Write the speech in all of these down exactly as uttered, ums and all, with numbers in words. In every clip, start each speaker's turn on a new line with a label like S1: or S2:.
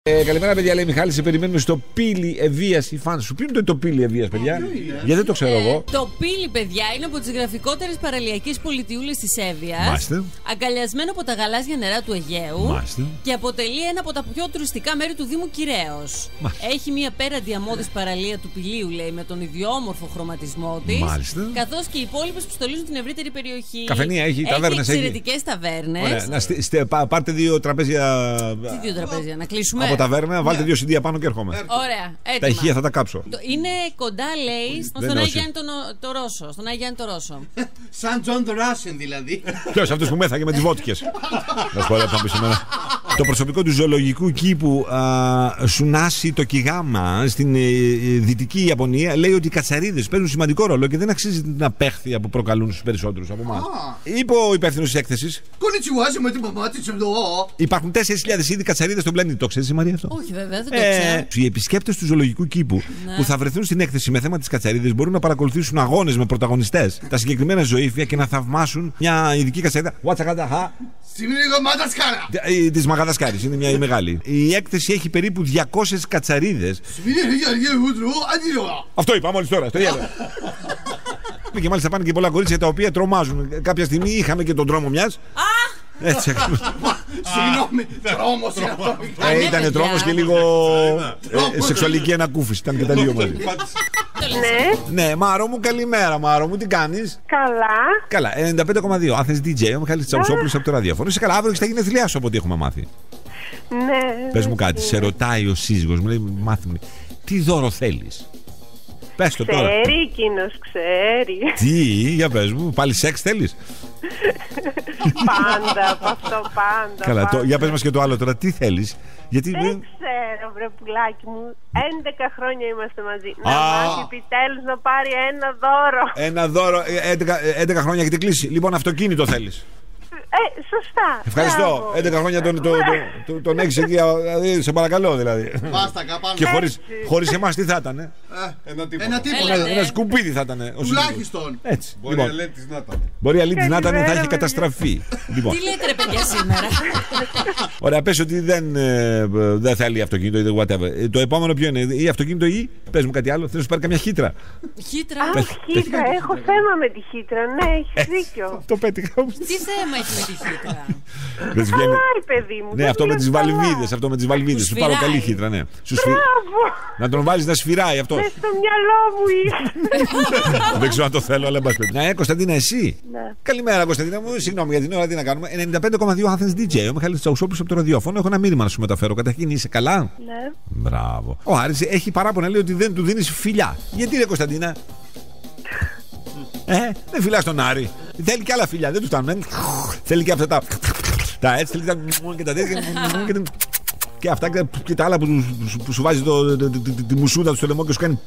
S1: Ε, καλημέρα, παιδιά. Λέει Μιχάλη, σε περιμένουμε στο Πύλη Ευβίας. Οι φαν σου. Ποιο είναι το Πύλη Ευβίας, παιδιά? Γιατί δεν το ξέρω
S2: ε,
S1: εγώ.
S2: Το Πύλη, παιδιά, είναι από τις γραφικότερες παραλιακές πολιτιούλες της Εύβοιας.
S1: Μάλιστα.
S2: Αγκαλιασμένο από τα γαλάζια νερά του Αιγαίου.
S1: Μάλιστα. Και
S2: αποτελεί ένα από τα πιο τουριστικά μέρη του Δήμου Κυραίος. Έχει μια πέραντι αμμώδης παραλία του Πηλίου, λέει, με τον ιδιόμορφο χρωματισμό της.
S1: Μάλιστα.
S2: Καθώς και οι υπόλοιπες που στολίζουν την ευρύτερη περιοχή.
S1: Καφενεία έχει, ταβέρνες έχει.
S2: Εξαιρετικές ταβέρνες.
S1: Ωραία. Να στε, στε, πά, πάρτε δύο τραπέζια.
S2: Τι δύο τραπέζια, να κλείσουμε.
S1: Από ταβέρνα, βάλτε δύο σιντία πάνω και έρχομαι.
S2: Ωραία, έτοιμα.
S1: Τα ηχεία θα τα κάψω.
S2: Είναι κοντά, λέει, στον Άγιο Γιάννη το Ρώσο. Στον Άγιο Γιάννη το Ρώσο.
S3: Σαν John the Russian, δηλαδή.
S1: Ποιος, αυτός που μέθαγε με τις βότικες. Να σου πω, θα πει σήμερα. Το προσωπικό του ζωολογικού κήπου Σουνάσι το Κιγάμα στην ε, δυτική Ιαπωνία λέει ότι οι κατσαρίδες παίζουν σημαντικό ρόλο και δεν αξίζει την απέχθεια που προκαλούν στους περισσότερους από εμάς. Είπε ο υπεύθυνος της έκθεσης. Υπάρχουν τέσσερις χιλιάδες είδη κατσαρίδες στον πλανήτη. Το ξέρεις, Μαρία, αυτό?
S2: Όχι, βέβαια, δεν το ξέρω.
S1: Ε, οι επισκέπτες του ζωολογικού κήπου ναι. που θα βρεθούν στην έκθεση με θέμα τις κατσαρίδες μπορούν να παρακολουθήσουν αγώνες με πρωταγωνιστές, τα συγκεκριμένα ζωήφια και να θαυμάσουν μια ειδική κατσαρίδα. Της Μαγαδασκάρης, είναι μια μεγάλη. Η έκθεση έχει περίπου διακόσιες κατσαρίδες. Αυτό είπα μόλις τώρα, στο γέλο. Και μάλιστα πάνε και πολλά κορίτσια τα οποία τρομάζουν. Κάποια στιγμή είχαμε και τον τρόμο μιας. Έτσι ακριβώς.
S3: Συγγνώμη, τρόμος είναι αυτό.
S1: Ήταν τρόμος και λίγο σεξουαλική ανακούφιση. Ήταν και τα δύο μαζί.
S4: Ναι.
S1: Ναι, Μάρο μου, καλημέρα, Μάρο μου, τι κάνεις?
S4: Καλά.
S1: Καλά, ενενήντα πέντε κόμμα δύο. Άθες ντι τζέι, ο Μιχάλης Τσαουσόπουλος από το ραδιόφωνο. Είσαι καλά, αύριο έχεις τα γενέθλιά σου από ό,τι έχουμε μάθει.
S4: Ναι.
S1: Πες μου κάτι, σε ρωτάει ο σύζυγος μου, λέει, μάθη μου, τι δώρο θέλεις? Πες το τώρα.
S4: Ξέρει εκείνος, ξέρει.
S1: Τι, για πες μου, πάλι σεξ θέλεις?
S4: Πάντα, από αυτό πάντα.
S1: Καλά,
S4: πάντα.
S1: Το, για πες μας και το άλλο τώρα, τι θέλεις? Γιατί...
S4: Δεν ξέρω, βρε πουλάκι μου. έντεκα χρόνια είμαστε μαζί. Να
S1: Α.
S4: μάθει επιτέλους να πάρει ένα δώρο.
S1: Ένα δώρο, έντεκα χρόνια έχετε κλείσει. Λοιπόν, αυτοκίνητο θέλεις?
S4: Ε, σωστά.
S1: Ευχαριστώ.
S4: Μπράβο.
S1: έντεκα χρόνια τον, τον, τον, τον έχεις εκεί, δηλαδή, σε παρακαλώ δηλαδή.
S3: Βάστα, καπάνω.
S1: Και χωρίς, χωρίς εμάς τι θα ήταν?
S3: Ε, ένα τίποτα.
S2: Έλα,
S1: Ένα,
S2: ναι.
S1: ένα σκουπίδι θα ήταν.
S3: Τουλάχιστον.
S1: Έτσι.
S3: Μπορεί
S1: Λοιπόν,
S3: αλέτης να ήταν.
S1: μπορεί η αλήτης να ήταν, θα
S4: Καλημέρα,
S1: είχε
S4: παιδιά.
S1: καταστραφεί. Λοιπόν,
S2: Τι λέτε, ρε παιδιά, σήμερα?
S1: ωραία, πες ότι δεν, ε, δεν θέλει αυτοκίνητο ή whatever. Ε, Το επόμενο ποιο είναι, ή αυτοκίνητο ή πες μου κάτι άλλο, θέλω να σου πάρει καμιά χύτρα.
S2: Χύτρα.
S4: Α, χύτρα, έχω θέμα με τη χύτρα. Ναι, έχεις δίκιο.
S1: Το πέτυχα όμως.
S2: Τι θέμα έχει με τη χύτρα?
S1: Δεν σου βγαίνει-
S4: Καλά, παιδί μου.
S1: Ναι,
S4: δεν
S1: αυτό με
S4: λέω
S1: τις
S4: καλά.
S1: βαλβίδες, αυτό με τις βαλβίδες. Σου πάρω
S2: σφυράει.
S1: καλή χύτρα, ναι. Σου σφυ-
S4: Μπράβο.
S1: Να τον βάλεις να σφυράει αυτό.
S4: Μες στο μυαλό μου είσαι.
S1: Δεν ξέρω αν το θέλω, αλλά εν πάση περιπτώσει. Ναι, Κωνσταντίνα, εσύ.
S4: Ναι.
S1: Καλημέρα, Κωνσταντίνα μου. Συγγνώμη για την ώρα, τι να κάνουμε. ενενήντα πέντε κόμμα δύο Athens ντι τζέι, ο Μιχάλης Τσαουσόπουλος από το ραδιόφωνο. Έχω ένα μήνυμα να σου μεταφέρω. Καταρχήν είσαι καλά?
S4: Ναι.
S1: Μπράβο. Ο Άρης έχει παράπονα, λέει ότι δεν του δίνεις φιλιά. Γιατί ρε Κωνσταντίνα? Ε, δεν φυλάς τον Άρη. Θέλει και άλλα φιλιά, δεν του φτάνουν. ε. Θέλει και αυτά τα. Τα έτσι, θέλει τα. Και τα τέτοια. και- Και αυτά και- και τα άλλα που, σου- που σου βάζει το, τη, τη, τη μουσούδα του στο λαιμό και σου κάνει.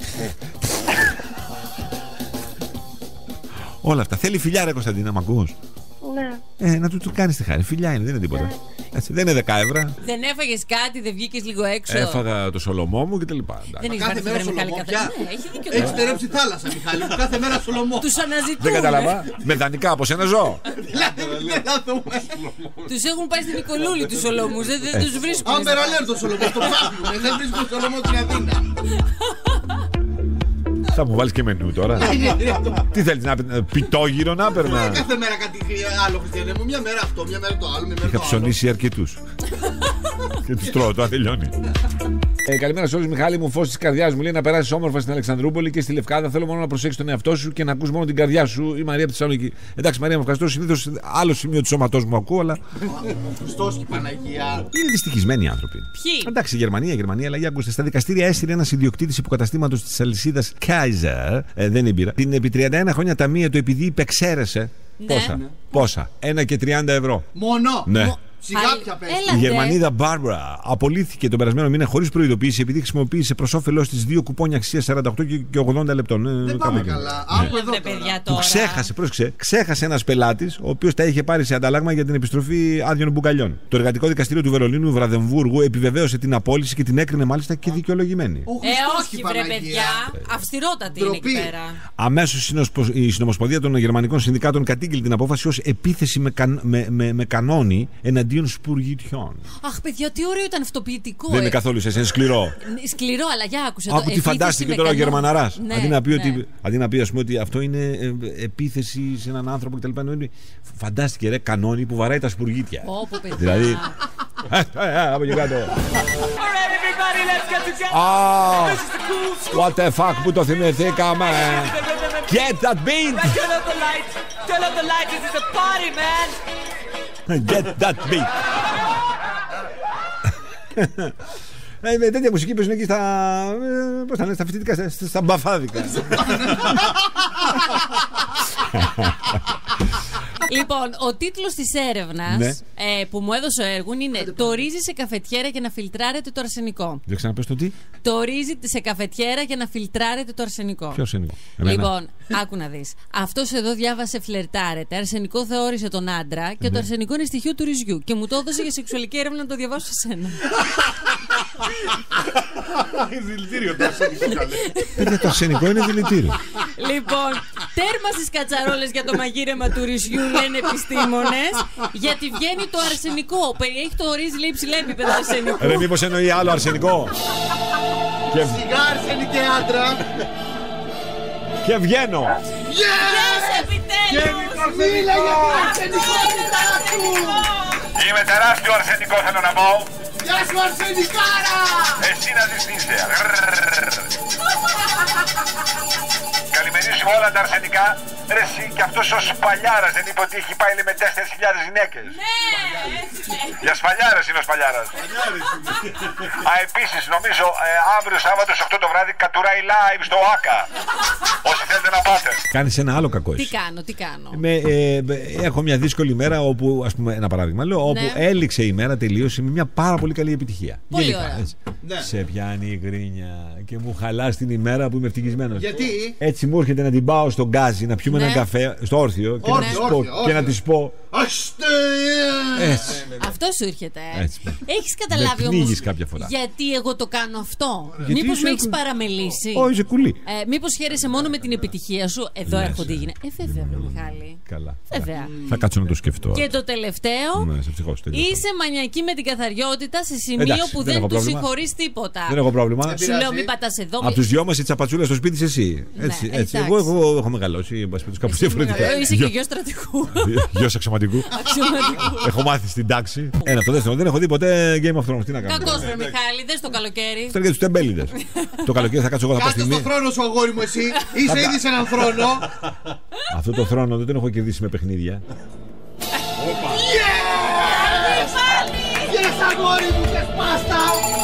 S1: Όλα αυτά. Θέλει φιλιά, ρε Κωνσταντίνα, μ' ακούς?
S4: Ναι.
S1: Ε, να του, του κάνεις τη χάρη. Φιλιά είναι, δεν είναι τίποτα. Έτσι, δεν είναι δέκα ευρώ.
S2: Δεν έφαγες κάτι, δεν βγήκες λίγο έξω?
S1: Έφαγα το σολομό μου και τα λοιπά.
S2: Δεν έχεις
S3: Κάθε
S2: βαρεθεί,
S3: μέρα
S2: βρε, Μιχάλη,
S3: σολομό
S2: καθ'
S3: πια.
S2: Ναι, έχει δίκιο.
S3: Έχεις στερέψει θάλασσα, Μιχάλη μου. Κάθε μέρα στο λαιμό.
S2: Τους αναζητούν.
S1: Δεν κατάλαβα. Με δανεικά από σένα ζω.
S3: Δηλαδή, δεν θα δούμε.
S2: Τους έχουν πάει στην Νικολούλη τους ολόμους. Δεν, δεν τους βρίσκουν.
S3: Άμπερ αλέρτ το σολομό. Το ψάχνουμε. Δεν βρίσκουμε το σολομό στην Αθήνα.
S1: Θα μου βάλεις και μενού τώρα. Τι θέλεις να πει, πιτόγυρο να παίρνα?
S3: Κάθε μέρα κάτι άλλο, Χριστιανέ μου. Μια μέρα αυτό, μια μέρα το άλλο. Μια μέρα
S1: Είχα
S3: το άλλο.
S1: ψωνίσει αρκετούς. Και τους τρώω, τώρα τελειώνει. Ε, καλημέρα σε όλους, Μιχάλη μου, φως της καρδιάς μου. Λέει να περάσεις όμορφα στην Αλεξανδρούπολη και στη Λευκάδα. Θέλω μόνο να προσέξεις τον εαυτό σου και να ακούς μόνο την καρδιά σου. Η Μαρία από τη Θεσσαλονίκη. Εντάξει, Μαρία, μου ευχαριστώ. Συνήθως άλλο σημείο του σώματός μου ακούω, αλλά
S3: Ο Χριστός και η Παναγία.
S1: είναι δυστυχισμένοι οι άνθρωποι.
S2: Ποιοι?
S1: Εντάξει, η Γερμανία, η Γερμανία, αλλά για ακούστε. Στα δικαστήρια έστειλε ένα ιδιοκτήτη υποκαταστήματος της αλυσίδας Kaiser. Ε, δεν είναι μπύρα. Την επί τριάντα ένα χρόνια ταμεία του επειδή υπεξαίρεσε.
S2: Ναι.
S1: Πόσα? Πόσα? Ένα και τριάντα ευρώ.
S3: Μόνο.
S1: Ναι.
S3: Σιγά
S2: Πάλι-
S3: πια πες.
S2: Έλα,
S1: Η
S2: δε.
S1: Γερμανίδα Μπάρμπαρα απολύθηκε τον περασμένο μήνα χωρίς προειδοποίηση επειδή χρησιμοποίησε προς όφελός της δύο κουπόνια αξίας σαράντα οκτώ και ογδόντα λεπτών. Ε,
S3: Δεν
S1: κάπου
S3: πάμε
S1: εκεί.
S3: καλά.
S2: Έλα,
S3: Άκου εδώ
S2: βρε,
S3: τώρα.
S2: παιδιά,
S1: Που
S2: τώρα.
S1: ξέχασε, πρόσεξε, ξέχασε ένας πελάτης, ο οποίος τα είχε πάρει σε αντάλλαγμα για την επιστροφή άδειων μπουκαλιών. Το εργατικό δικαστήριο του Βερολίνου Βραδεμβούργου επιβεβαίωσε την απόλυση και την έκρινε μάλιστα και δικαιολογημένη.
S3: Ο
S2: Ε,
S3: Χριστός και η
S2: όχι, βρε,
S3: Παναγία.
S2: παιδιά. Αυστηρότατη είναι εκεί
S3: Ντροπή.
S2: πέρα.
S1: Αμέσως η Συνομοσπονδία των Γερμανικών Συνδικάτων κατήγγειλε την απόφαση ως επίθεση με, καν, με, με, με κανόνι εναντίον εναντίον σπουργητιών.
S2: Αχ, παιδιά, τι ωραίο ήταν αυτοποιητικό.
S1: Δεν
S2: ε.
S1: είναι καθόλου σε, είναι σκληρό.
S2: Σκληρό, αλλά για άκουσε.
S1: Άκου τι φαντάστηκε τώρα ο Γερμαναράς.
S2: Ναι,
S1: αντί να πει,
S2: ναι.
S1: ότι, αντί να πει ας πούμε, ότι αυτό είναι ε, επίθεση σε έναν άνθρωπο κτλ. Φαντάστηκε ρε κανόνι που βαράει τα σπουργίτια.
S2: Όπο, παιδιά.
S1: Δηλαδή. Από εκεί κάτω. Ah, what the fuck που το θυμηθήκαμε. Get that beat.
S5: Turn up the lights. Turn up the lights. This is a party, man.
S1: Get that beat. Ε, με τέτοια μουσική παίζουν εκεί στα. Πώς θα λένε, στα φοιτητικά, στα, στα μπαφάδικα.
S2: Λοιπόν, ο τίτλος της έρευνας
S1: Ναι.
S2: ε, που μου έδωσε ο Έργουν είναι «Το ρύζι σε καφετιέρα για να φιλτράρετε το αρσενικό».
S1: Δεν ξαναπες το τι.
S2: Το ρύζι σε καφετιέρα για να φιλτράρετε το αρσενικό.
S1: Ποιο αρσενικό. Εμένα.
S2: Λοιπόν, άκου να δεις. Αυτός εδώ διάβασε φλερτάρετε. Αρσενικό θεώρησε τον άντρα και
S1: Ναι.
S2: το αρσενικό είναι στοιχείο του ρυζιού. Και μου το έδωσε για σεξουαλική έρευνα να το διαβάσω σε σένα.
S3: Είναι δηλητήριο το αρσενικό, καλέ.
S1: Παιδιά, το αρσενικό είναι δηλητήριο.
S2: Λοιπόν, τέρμα στις κατσαρόλες για το μαγείρεμα του ρυζιού, λένε επιστήμονες, γιατί βγαίνει το αρσενικό. Περιέχει το ρύζι, λέει, υψηλά επίπεδα αρσενικού.
S1: Ρε, μήπως εννοεί άλλο αρσενικό. Και,
S3: Σιγά αρσενικέ άντρα.
S1: και βγαίνω.
S2: Yes, επιτέλους!
S3: Μίλα για την αρσενικότητά σου.
S6: Είμαι τεράστιο αρσενικό, θέλω να πω.
S3: Γεια σου αρσενικάρα.
S6: Εσύ να δεις τι είσαι. Καλημερίσουμε όλα τα αρσενικά. Ρε εσύ και αυτός ο Σπαλιάρας δεν είπε ότι έχει πάει λέει, με τέσσερις χιλιάδες γυναίκες.
S2: Ναι, έτσι λέει.
S6: Για Σπαλιάρας είναι ο Σπαλιάρας. Α, επίσης νομίζω ε, αύριο Σάββατο στις οκτώ το βράδυ κατουράει live στο ΆΚΑ. Όσοι θέλετε να πάτε.
S1: Κάνεις ένα άλλο κακό
S2: Τι
S1: εσύ.
S2: κάνω, τι κάνω.
S1: Με, ε, έχω μια δύσκολη μέρα όπου, ας πούμε, ένα παράδειγμα λέω, όπου
S2: Ναι.
S1: έληξε η μέρα, τελείωσε με μια πάρα πολύ καλή επιτυχία.
S2: Πολύ ωραία.
S1: έτσι.
S3: Ναι.
S1: Σε πιάνει η γκρίνια και μου χαλάς την ημέρα που είμαι ευτυχισμένος.
S3: Γιατί?
S1: Έτσι μου έρχεται να την πάω στον γκάζι να πιούμε
S2: Ναι.
S1: έναν καφέ στο όρθιο και, να,
S3: Όρθιο,
S1: της πω,
S3: όρθιο,
S1: και
S3: όρθιο.
S1: να της πω
S3: Αστε.
S1: έτσι.
S2: Αυτό σου έρχεται. Ε.
S1: Έτσι.
S2: Έχεις καταλάβει
S1: Με
S2: όμως
S1: πνίγεις κάποια φορά.
S2: γιατί εγώ το κάνω αυτό.
S1: Γιατί
S2: Μήπως
S1: είσαι
S2: με έχεις
S1: κου-
S2: παραμελήσει.
S1: Ω, είσαι κουλή.
S2: Ε, μήπως χαίρεσαι μόνο με την επιτυχία σου. Εδώ
S1: Λες,
S2: έρχονται οι
S1: ε.
S2: γυναίκες. Ε, βέβαια, βρε Μιχάλη.
S1: Καλά.
S2: Βέβαια.
S1: Θα κάτσω να το σκεφτώ.
S2: Και το τελευταίο.
S1: Ναι, σε ψυχώς, τελείωσα.
S2: Είσαι μανιακή με την καθαριότητα σε σημείο
S1: Εντάξει,
S2: που
S1: δεν
S2: δεν,
S1: έχω
S2: του
S1: πρόβλημα.
S2: συγχωρείς τίποτα.
S1: Δεν έχω πρόβλημα.
S2: Σου
S3: πειράζει.
S2: λέω μην πατάς εδώ.
S1: Από του δυο μας η τσαπατσούλα στο σπίτι είσαι εσύ.
S2: Ναι,
S1: Έτσι, έτσι.
S2: εντάξει.
S1: Εγώ, εγώ έχω μεγαλώσει. εν πάση περιπτώσει, κάπως διαφορετικά.
S2: Είσαι και γιος στρατηγού.
S1: Γιος αξιωματικού.
S2: Αξιωματικού.
S1: Έχω μάθει στην τάξη. Ένα αυτό δεύτερο. Δεν έχω δει ποτέ Game of Thrones. Τι να κάνω.
S2: Κακός βρε Μιχάλη, δες το καλοκαίρι.
S1: Αυτό είναι για του τεμπέληδες. Το καλοκαίρι θα κάτσω εγώ θα πάω
S3: Κάτσε
S1: στη
S3: στο
S1: μία.
S3: θρόνο σου, αγόρι μου, εσύ. Είσαι ήδη σε έναν θρόνο.
S1: Αυτό το θρόνο δεν τον έχω κερδίσει με παιχνίδια.
S3: Yes, αγόρι μου, και σπάστα.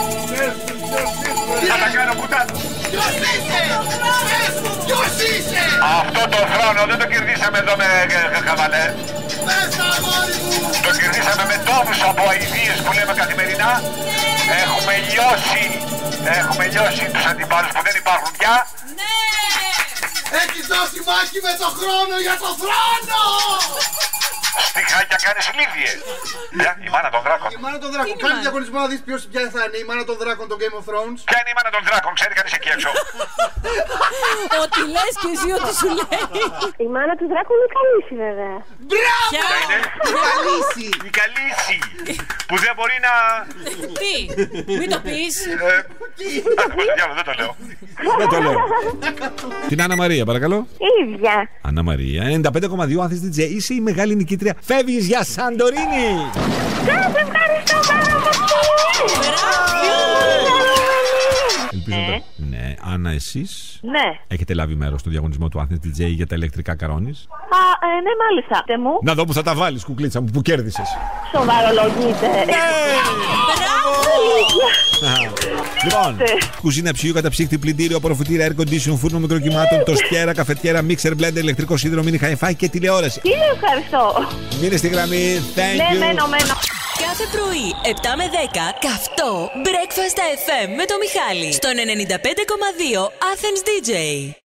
S6: Θα τα κάνω κουτά.
S3: Ποιος είσαι? Πες μου, ποιος είσαι?
S6: Αυτό το θρόνο δεν το κερδίσαμε εδώ με ε, χαβαλέ.
S3: Πες τα, αγόρι μου.
S6: Το κερδίσαμε με τόνους από αηδίες που λέμε καθημερινά. Έχουμε λιώσει, έχουμε λιώσει τους αντιπάλους που δεν υπάρχουν πια.
S3: Έχεις δώσει μάχη με το χρόνο για το θρόνο.
S6: Στιχάκια κάνεις λίδιες. Ποια, η μάνα των δράκων.
S3: Η μάνα των δράκων. Κάνει διαγωνισμό να δεις ποιος ποια θα είναι η μάνα των δράκων το Game of Thrones.
S6: Ποια είναι η μάνα των δράκων, ξέρει κανείς εκεί έξω.
S2: Ό,τι λες και εσύ ό,τι σου λέει.
S4: Η μάνα του δράκου είναι καλή, βέβαια.
S3: Μπράβο!
S2: Ποια?
S6: Ποια είναι
S3: Καλύση.
S6: η καλύση που δεν μπορεί να...
S2: Τι, μην το πεις.
S6: Ε, άκου, διάλογο, δεν το λέω.
S1: Δεν το λέω. Την Άννα Μαρία, παρακαλώ.
S4: Ίδια.
S1: Άννα Μαρία, ενενήντα πέντε κόμμα δύο Athens ντι τζέι. Είσαι η μεγάλη νικήτρια. Φεύγεις για Σαντορίνη.
S4: Σας ευχαριστώ πάρα πολύ.
S1: Ελπίζω να το- Ναι, Άννα, εσείς
S4: Ναι.
S1: έχετε λάβει μέρος στο διαγωνισμό του Athens ντι τζέι για τα ηλεκτρικά καρόνις.
S4: Α, ε, ναι, μάλιστα. Τε μου,
S1: Να δω που θα τα βάλεις, κουκλίτσα μου, που κέρδισες.
S4: σοβαρολογείτε.
S1: Λοιπόν, κουζίνα, ψυγείο, καταψύκτη, πλυντήριο, απορροφητήρα, air condition, φούρνο μικροκυμάτων, τοστιέρα, καφετιέρα, μίξερ, blender, ηλεκτρικό σίδερο, μίνι χαϊφάι και τηλεόραση.
S4: Τι ευχαριστώ.
S1: Μείνε στη γραμμή, thank
S4: Ναι,
S1: you.
S4: μένω, μένω.
S7: Κάθε πρωί, επτά με δέκα, καυτό Breakfast εφ εμ με το Μιχάλη. Στον ενενήντα πέντε κόμμα δύο Athens ντι τζέι.